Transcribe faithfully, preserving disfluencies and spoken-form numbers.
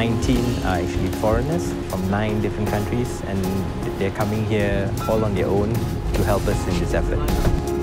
nineteen are actually foreigners from nine different countries, and they're coming here all on their own to help us in this effort.